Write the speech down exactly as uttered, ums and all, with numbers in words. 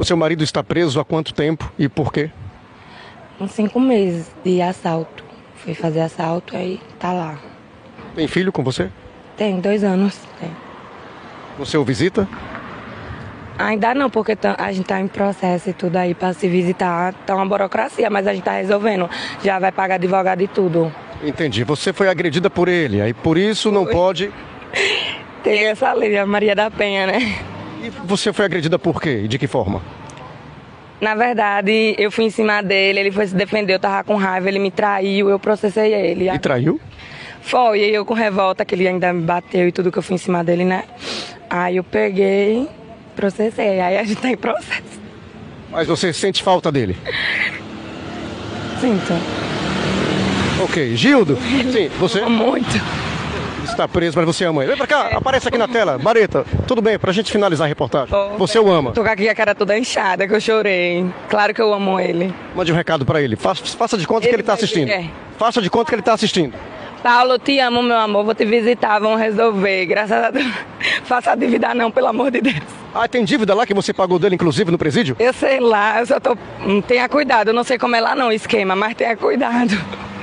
O seu marido está preso há quanto tempo e por quê? Uns cinco meses de assalto. Fui fazer assalto, aí tá lá. Tem filho com você? Tem dois anos. Tem. Você o visita? Ainda não, porque tá- a gente tá em processo e tudo aí pra se visitar. Tá uma burocracia, mas a gente tá resolvendo. Já vai pagar advogado e tudo. Entendi. Você foi agredida por ele, aí por isso não pode... Tem essa lei, a Maria da Penha, né? E você foi agredida por quê? E de que forma? Na verdade, eu fui em cima dele, ele foi se defender, eu tava com raiva, ele me traiu, eu processei ele. E traiu? Foi, e eu com revolta, que ele ainda me bateu e tudo que eu fui em cima dele, né? Aí eu peguei, processei, aí a gente tá em processo. Mas você sente falta dele? Sinto. Ok. Gildo? Sim, você Muito. está preso, mas você ama ele. Vem pra cá, aparece aqui na tela. Mareta, tudo bem, pra gente finalizar a reportagem. Você o ama. Tô com aqui a cara toda inchada, que eu chorei. Claro que eu amo ele. Mande um recado pra ele. Faça, faça de conta que ele tá assistindo. É. Faça de conta que ele tá assistindo. Paulo, te amo, meu amor, vou te visitar, vamos resolver. Graças a Deus. Faça a dívida não, pelo amor de Deus. Ah, tem dívida lá que você pagou dele, inclusive, no presídio? Eu sei lá, eu só tô... Tenha cuidado, eu não sei como é lá não o esquema, mas tenha cuidado.